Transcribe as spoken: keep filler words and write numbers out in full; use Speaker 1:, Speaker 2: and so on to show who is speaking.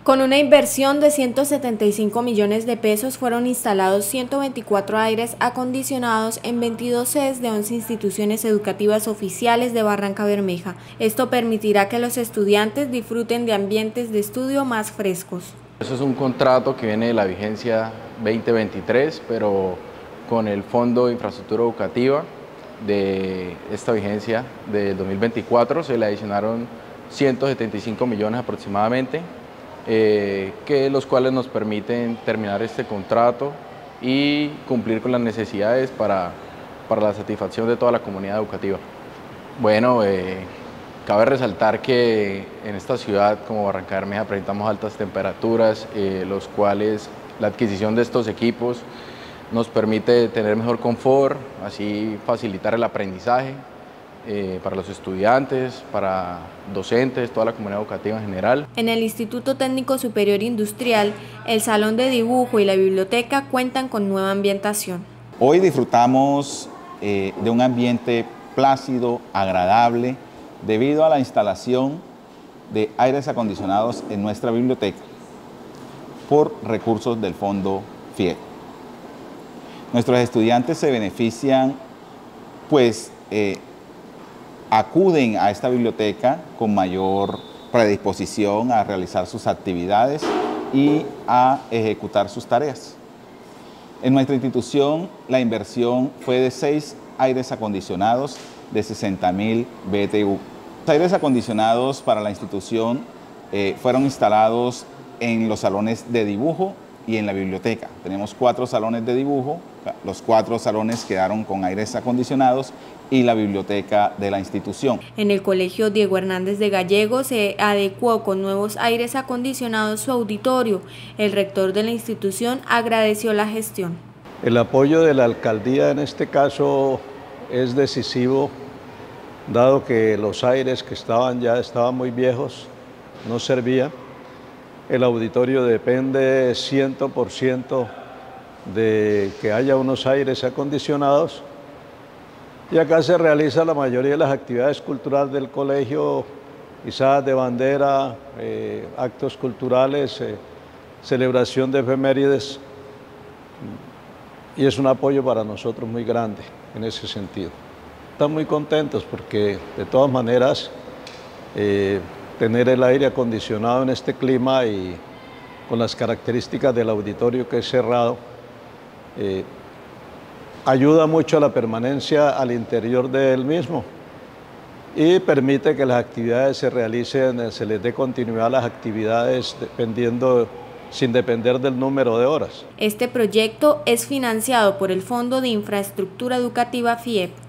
Speaker 1: Con una inversión de ciento setenta y cinco millones de pesos fueron instalados ciento veinticuatro aires acondicionados en veintidós sedes de once instituciones educativas oficiales de Barrancabermeja. Esto permitirá que los estudiantes disfruten de ambientes de estudio más frescos.
Speaker 2: Eso es un contrato que viene de la vigencia veinte veintitrés, pero con el Fondo de Infraestructura Educativa de esta vigencia del dos mil veinticuatro se le adicionaron ciento setenta y cinco millones aproximadamente. Eh, que los cuales nos permiten terminar este contrato y cumplir con las necesidades para, para la satisfacción de toda la comunidad educativa. Bueno, eh, cabe resaltar que en esta ciudad como Barrancabermeja presentamos altas temperaturas, eh, los cuales la adquisición de estos equipos nos permite tener mejor confort, así facilitar el aprendizaje Eh, para los estudiantes, para docentes, toda la comunidad educativa en general.
Speaker 1: En el Instituto Técnico Superior Industrial, el Salón de Dibujo y la biblioteca cuentan con nueva ambientación.
Speaker 3: Hoy disfrutamos eh, de un ambiente plácido, agradable, debido a la instalación de aires acondicionados en nuestra biblioteca por recursos del Fondo F I E. Nuestros estudiantes se benefician, pues, eh, acuden a esta biblioteca con mayor predisposición a realizar sus actividades y a ejecutar sus tareas. En nuestra institución, la inversión fue de seis aires acondicionados de sesenta mil B T U. Los aires acondicionados para la institución eh, fueron instalados en los salones de dibujo y en la biblioteca. Tenemos cuatro salones de dibujo, los cuatro salones quedaron con aires acondicionados y la biblioteca de la institución.
Speaker 1: En el Colegio Diego Hernández de Gallego se adecuó con nuevos aires acondicionados su auditorio. El rector de la institución agradeció la gestión.
Speaker 4: El apoyo de la alcaldía en este caso es decisivo, dado que los aires que estaban ya estaban muy viejos, no servían. El auditorio depende cien por ciento de que haya unos aires acondicionados y acá se realiza la mayoría de las actividades culturales del colegio, izadas de bandera, eh, actos culturales, eh, celebración de efemérides, y es un apoyo para nosotros muy grande en ese sentido. Estamos muy contentos porque de todas maneras eh, tener el aire acondicionado en este clima y con las características del auditorio que es cerrado, eh, ayuda mucho a la permanencia al interior de él mismo y permite que las actividades se realicen, se les dé continuidad a las actividades dependiendo, sin depender del número de horas.
Speaker 1: Este proyecto es financiado por el Fondo de Infraestructura Educativa F I E P.